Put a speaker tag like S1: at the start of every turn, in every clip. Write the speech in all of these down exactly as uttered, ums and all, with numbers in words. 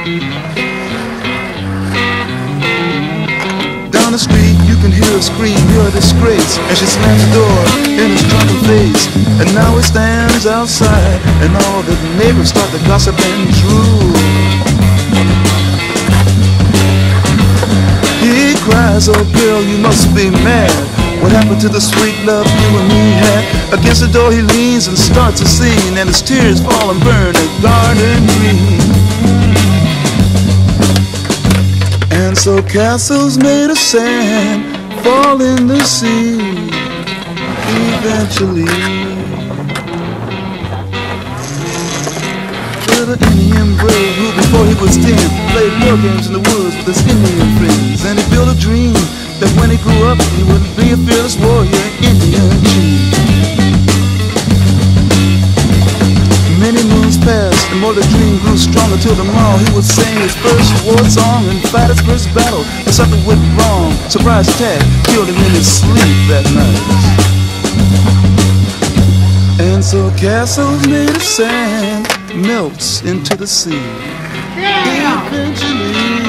S1: Down the street you can hear her scream, hear her disgrace, and she slams the door in his drunken face. And now he stands outside, and all the neighbors start to gossip and drool. He cries, oh girl, you must be mad. What happened to the sweet love you and me had? Against the door he leans and starts a scene, and his tears fall and burn a garden green. And so castles made of sand fall in the sea eventually. Little Indian boy who before he was ten played war games in the woods with his Indian friends. And he built a dream that when he grew up he would be a fearless warrior, Indian chief. Many moons passed and more the dream grew stronger till tomorrow he would sing his first war song and fight his first battle. But something went wrong. Surprise attack killed him in his sleep that night. And so castles made of sand melts into the sea eventually.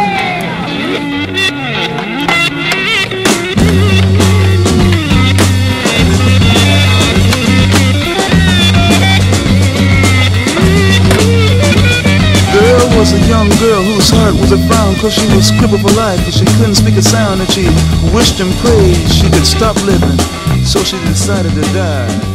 S1: There was a young girl whose heart was a frown, cause she was crippled for life and she couldn't speak a sound, and she wished and prayed she could stop living, so she decided to die.